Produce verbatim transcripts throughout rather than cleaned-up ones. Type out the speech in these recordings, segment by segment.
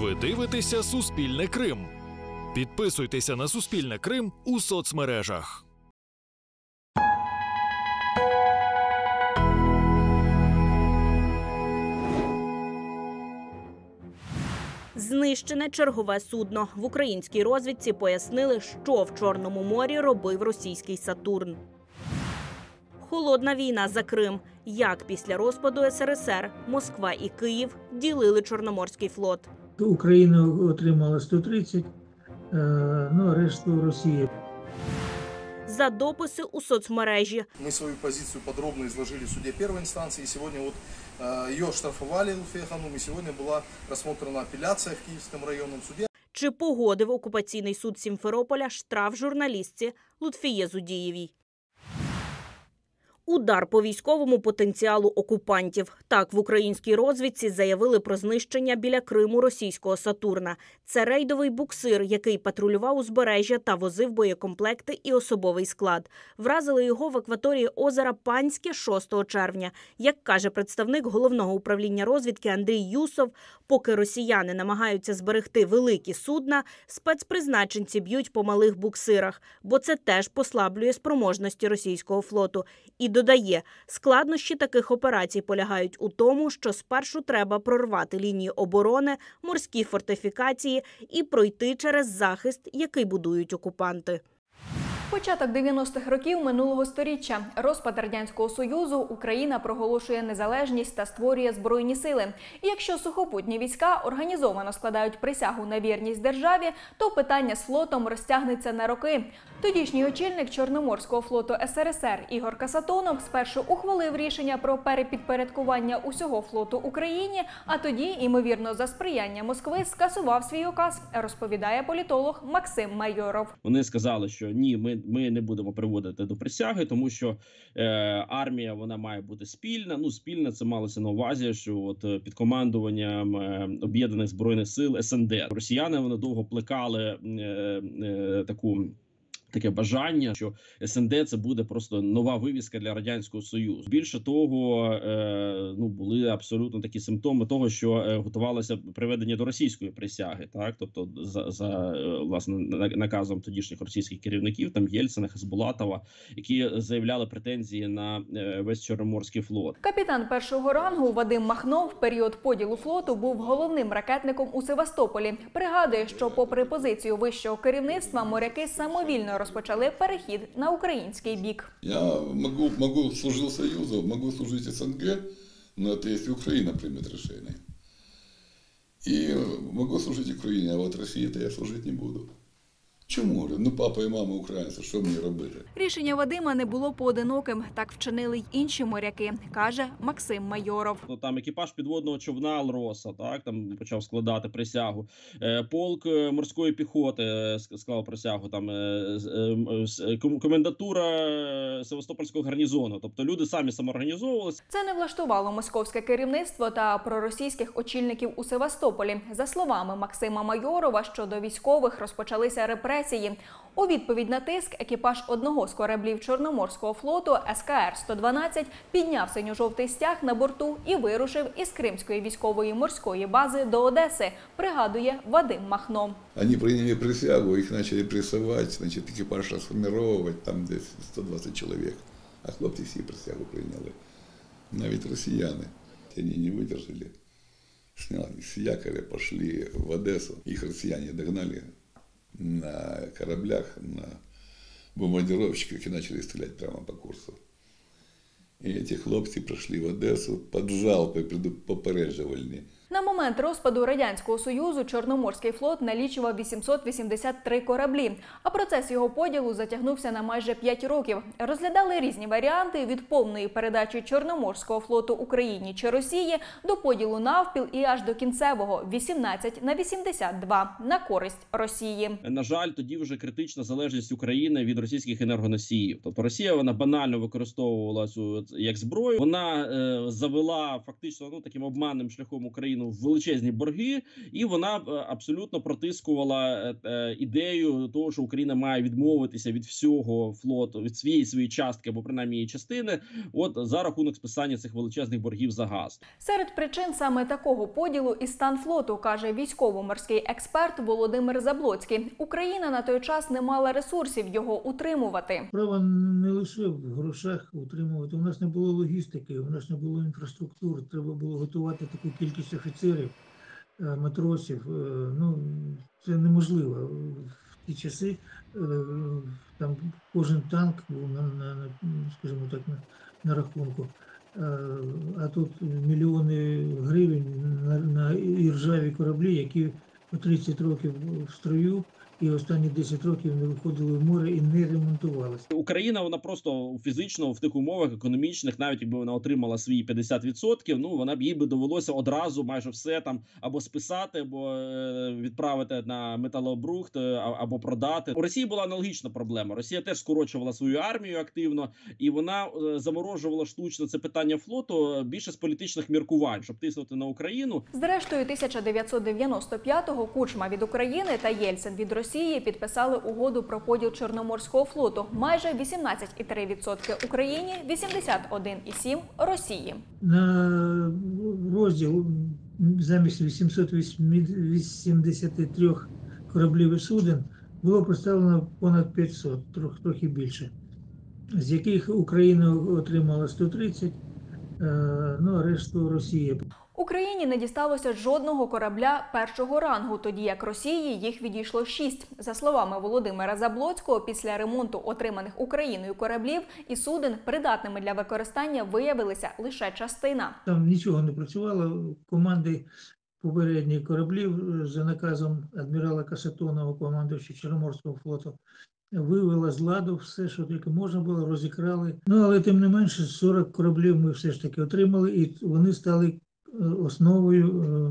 Ви дивитеся Суспільне Крим. Підписуйтеся на Суспільне Крим у соцмережах. Знищене чергове судно. В українській розвідці пояснили, що в Чорному морі робив російський «Сатурн». Холодна війна за Крим. Як після розпаду ес ер ес ер Москва і Київ ділили Чорноморський флот. Україна отримала сто тридцять, ну а решту Росія. За дописи у соцмережі. Мы свою позицию подробно изложили в суде первой инстанции. Сегодня вот э, ее оштрафовали, Лутфия Ханум, и сегодня была рассмотрена апелляция в Киевском районном суде. Чи погодив окупаційний суд Сімферополя штраф журналістці Лутфіє Зудієвій? Удар по військовому потенціалу окупантів. Так, в українській розвідці заявили про знищення біля Криму російського «Сатурна». Це рейдовий буксир, який патрулював узбережжя та возив боєкомплекти і особовий склад. Вразили його в акваторії озера Панське шостого червня. Як каже представник Головного управління розвідки Андрій Юсов, поки росіяни намагаються зберегти великі судна, спецпризначенці б'ють по малих буксирах, бо це теж послаблює спроможності російського флоту. І додає, складнощі таких операцій полягають у тому, що спершу треба прорвати лінії оборони, морські фортифікації і пройти через захист, який будують окупанти. Початок дев'яностих років минулого сторіччя. Розпад Радянського Союзу, Україна проголошує незалежність та створює Збройні сили. І якщо сухопутні війська організовано складають присягу на вірність державі, то питання з флотом розтягнеться на роки. Тодішній очільник Чорноморського флоту ес ер ес ер Ігор Касатонов спершу ухвалив рішення про перепідпорядкування усього флоту Україні, а тоді, ймовірно, за сприяння Москви, скасував свій указ, розповідає політолог Максим Майоров. Вони сказали, що ні, ми Ми не будемо приводити до присяги, тому що е, армія вона має бути спільна. Ну, спільна це малося на увазі, що от під командуванням е, об'єднаних збройних сил ес ен де. Росіяни вони довго плекали е, е, таку. Таке бажання, що ес ен де це буде просто нова вивіска для Радянського Союзу. Більше того, е, ну були абсолютно такі симптоми того, що е, готувалося приведення до російської присяги, так, тобто за, за е, власне наказом тодішніх російських керівників, там Єльцина, Хасбулатова, які заявляли претензії на е, весь Чорноморський флот. Капітан першого рангу Вадим Махно в період поділу флоту був головним ракетником у Севастополі. Пригадує, що попри позицію вищого керівництва, моряки самовільно розпочали перехід на український бік. Я можу, можу служити Союзу, можу служити ес ен ге, але це якщо Україна прийме рішення. І можу служити Україні, а от Росії то я служити не буду. Чому? Ну, папа і мама українці, що мені робити? Рішення Вадима не було поодиноким. Так вчинили й інші моряки, каже Максим Майоров. Ну, там екіпаж підводного човна «Алроса», так, там почав складати присягу. Е, полк морської піхоти склав присягу, там е, е, комендатура Севастопольського гарнізону. Тобто люди самі самоорганізовувалися. Це не влаштувало московське керівництво та проросійських очільників у Севастополі. За словами Максима Майорова, щодо військових розпочалися репресії. У відповідь на тиск екіпаж одного з кораблів Чорноморського флоту ес ка ер сто дванадцять підняв синьо-жовтий стяг на борту і вирушив із Кримської військової морської бази до Одеси, пригадує Вадим Махно. Вони прийняли присягу, їх почали пресувати, значить екіпаж розформировувати, там десь сто двадцять чоловік, а хлопці всі присягу прийняли. Навіть росіяни, вони не видержали, сняли з якоря, пішли в Одесу, їх росіяни догнали на кораблях, на бомбардировщиках и начали стрелять прямо по курсу. И эти хлопці прийшли в Одесу під залпи попереджувальні. На момент розпаду Радянського Союзу Чорноморський флот налічував вісімсот вісімдесят три кораблі, а процес його поділу затягнувся на майже п'ять років. Розглядали різні варіанти від повної передачі Чорноморського флоту Україні чи Росії до поділу навпіл і аж до кінцевого вісімнадцять на вісімдесят два на користь Росії. На жаль, тоді вже критична залежність України від російських енергоносіїв. Тобто Росія вона банально використовувала цю як зброю. Вона е, завела фактично ну таким обманним шляхом Україну Україну в величезні борги, і вона абсолютно протискувала ідею того, що Україна має відмовитися від всього флоту, від своєї своєї частки або принаймні її частини, от за рахунок списання цих величезних боргів за газ. Серед причин саме такого поділу і стан флоту, каже військово-морський експерт Володимир Заблоцький. Україна на той час не мала ресурсів його утримувати. Справа не лише в грошах утримувати. У нас не було логістики, у нас не було інфраструктури. Треба було готувати таку кількість офіцерів, матросів. Ну, це неможливо. В ті часи там кожен танк був на, на, скажімо так, на, на рахунку. А тут мільйони гривень на, на іржаві кораблі, які по тридцять років в строю, і останні десять років не виходили в море і не ремонтувалися. Україна, вона просто фізично в тих умовах економічних, навіть якби вона отримала свої п'ятдесят відсотків, ну вона б їй би довелося одразу майже все там або списати, або відправити на металобрухт, або продати. У Росії була аналогічна проблема. Росія теж скорочувала свою армію активно, і вона заморожувала штучно це питання флоту більше з політичних міркувань, щоб тиснути на Україну. Зрештою, тисяча дев'ятсот дев'яносто п'ятого Кучма від України та Єльцин від Росії підписали угоду про поділ Чорноморського флоту. Майже вісімнадцять цілих три десятих відсотка Україні, вісімдесят один цілих сім десятих Росії. На розділ замість вісімсот вісімдесят три кораблів і суден було представлено понад п'ятсот, трохи, трохи більше, з яких Україна отримала сто тридцять, ну а решту Росія. Україні не дісталося жодного корабля першого рангу, тоді як Росії їх відійшло шість. За словами Володимира Заблоцького, після ремонту отриманих Україною кораблів і суден придатними для використання виявилися лише частина. Там нічого не працювало, команди попередніх кораблів за наказом адмірала Касатонова, командуючого Чорноморського флоту, вивела з ладу все, що тільки можна було, розікрали. Ну, але тим не менше, сорок кораблів ми все ж таки отримали, і вони стали основою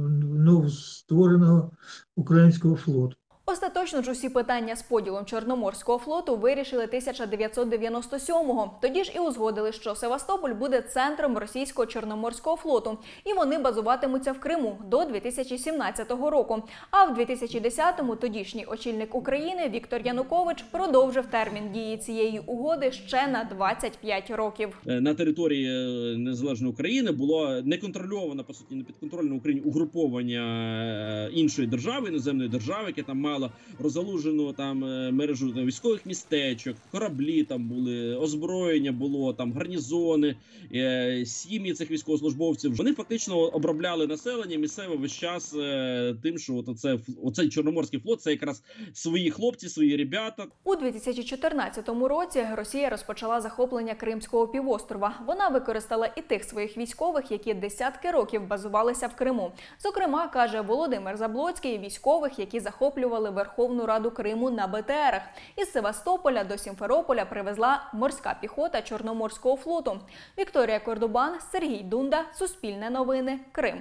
новоствореного українського флоту. Остаточно ж усі питання з поділом Чорноморського флоту вирішили тисяча дев'ятсот дев'яносто сьомого. Тоді ж і узгодили, що Севастополь буде центром російського Чорноморського флоту, і вони базуватимуться в Криму до дві тисячі сімнадцятого року. А в дві тисячі десятому тодішній очільник України Віктор Янукович продовжив термін дії цієї угоди ще на двадцять п'ять років. На території незалежної України було неконтрольовано, по суті, непідконтрольне Україні угруповання іншої держави, іноземної держави, яке там мало розгалужену там мережу там, військових містечок, кораблі там були, озброєння було, там гарнізони, е, сім'ї цих військовослужбовців. Вони фактично обробляли населення місцеве весь час е, тим, що от оце, оцей Чорноморський флот – це якраз свої хлопці, свої ребята. У дві тисячі чотирнадцятому році Росія розпочала захоплення Кримського півострова. Вона використала і тих своїх військових, які десятки років базувалися в Криму. Зокрема, каже Володимир Заблоцький, військових, які захоплювали Верховну Раду Криму на Бе Те Ерах. Із Севастополя до Сімферополя привезла морська піхота Чорноморського флоту. Вікторія Кордубан, Сергій Дунда, Суспільне новини, Крим.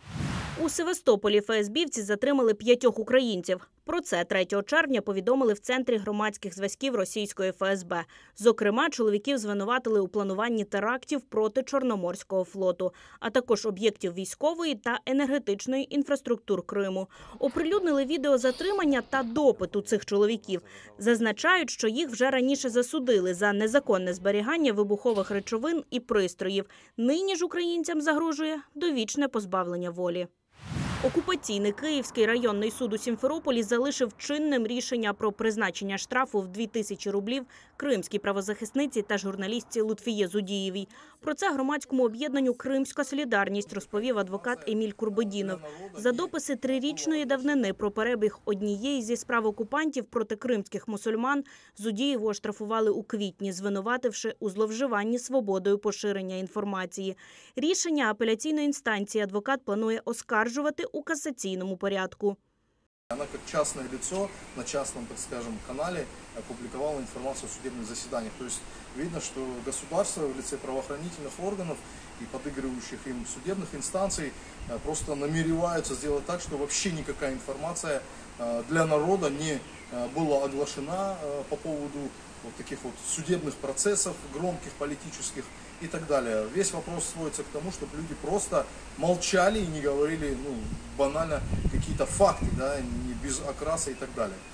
У Севастополі еф ес бівці затримали п'ятьох українців. Про це третього червня повідомили в Центрі громадських зв'язків російської еф ес бе. Зокрема, чоловіків звинуватили у плануванні терактів проти Чорноморського флоту, а також об'єктів військової та енергетичної інфраструктур Криму. Оприлюднили відео затримання та допиту цих чоловіків. Зазначають, що їх вже раніше засудили за незаконне зберігання вибухових речовин і пристроїв. Нині ж українцям загрожує довічне позбавлення волі. Окупаційний Київський районний суд у Сімферополі залишив чинним рішення про призначення штрафу в дві тисячі рублів кримській правозахисниці та журналістці Лутфіє Зудієвій. Про це громадському об'єднанню «Кримська солідарність» розповів адвокат Еміль Курбодінов. За дописи трирічної давнини про перебіг однієї зі справ окупантів проти кримських мусульман Зудієву оштрафували у квітні, звинувативши у зловживанні свободою поширення інформації. Рішення апеляційної інстанції адвокат планує оскаржувати у касаційному порядку. Она как частное лицо на частном, так скажем, канале опубликовала информацию о судебных заседаниях. То есть видно, что государство в лице правоохранительных органов и подыгрывающих им судебных инстанций просто намереваются сделать так, что вообще никакая информация для народа не была оглашена по поводу вот таких вот судебных процессов, громких политических и так далее. Весь вопрос сводится к тому, чтобы люди просто молчали и не говорили, ну, банально какие-то факты, да, не без окраса и так далее.